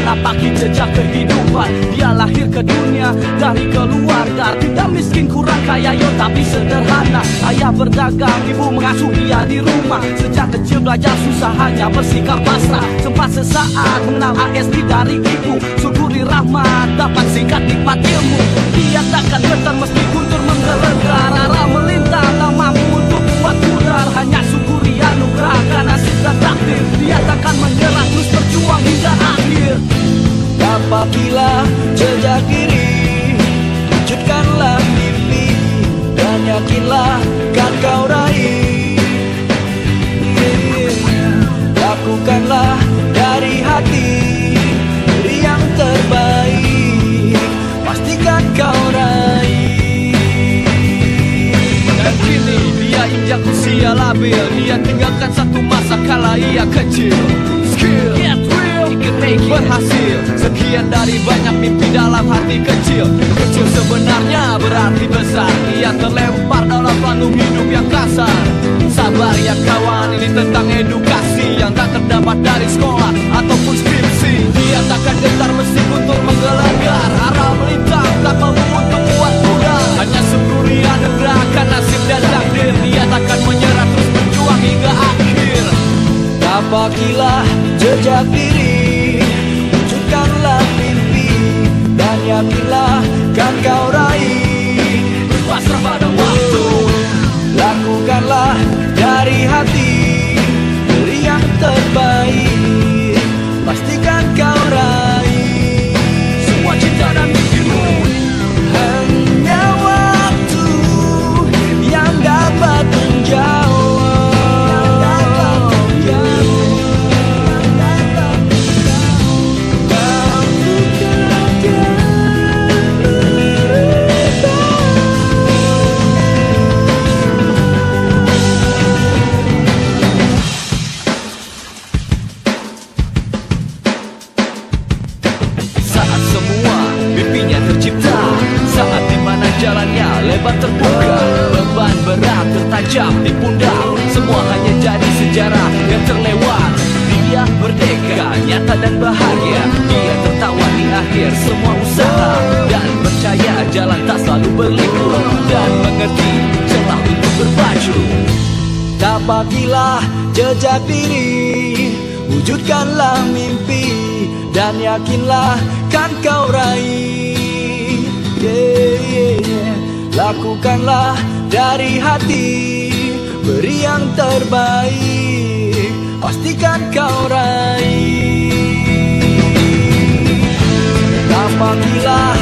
menapaki jejak kehidupan. Dia lahir ke dunia dari keluarga tidak miskin kurang kaya yo tapi sederhana. Ayah berdagang, ibu mengasuh dia di rumah. Sejak kecil belajar susah hanya bersikap pasrah. Sempat sesaat mengenal ASD dari ibu. Syukuri rahmat dapat singkat nikmat ilmu. Dia takkan gentar meski guntur menggelegar. Arah melintang tak mampu untuk buat pudar. Hanya syukuri anugerah karena nasib dan takdir. Dia takkan menyerah terus berjuang hingga akhir. Tapakilah jejak diri, wujudkanlah mimpi, dan yakinlah kan kau raih. Lakukanlah dari hati, beri yang terbaik, pastikan kau raih. Dan kini dia injak usia labil. Dia tinggalkan satu masa kala ia kecil. Skill, get real, he can make it. Berhasil, sekian dari banyak mimpi dalam hati kecil. Kecil sebenarnya berarti besar. Ia terlempar dalam penuh hidup yang kasar. Sabar ya kawan, ini tentang edukasi yang tak terdapat dari sekolah ataupun skripsi. Dia takkan gentar meski guntur menggelegar. Arah melintang tak mampu untuk buat pudar. Hanya syukuri anugerah kan nasib dan takdir. Dia takkan menyerah terus berjuang hingga akhir. Tapakilah jejak diri, wujudkanlah mimpi, dan yakinlah kan kau raih. Berpasrah pada waktu, lakukanlah dari hati, beri yang terbaik, pastikan kau raih. semua cinta dan mimpimu. Hanya waktu yang dapat menjawab. Saat semua mimpinya tercipta, saat dimana jalannya lebar terbuka, beban berat tertancap di pundak, semua hanya jadi sejarah yang terlewat. Dia merdeka, nyata dan bahagia. Dia tertawa di akhir semua usaha, dan percaya jalan tak selalu berliku, dan mengerti celah untuk berbaju. Tapakilah jejak diri, wujudkanlah mimpi, dan yakinlah kan kau raih. Lakukanlah dari hati, beri yang terbaik, pastikan kau raih. Tapakilah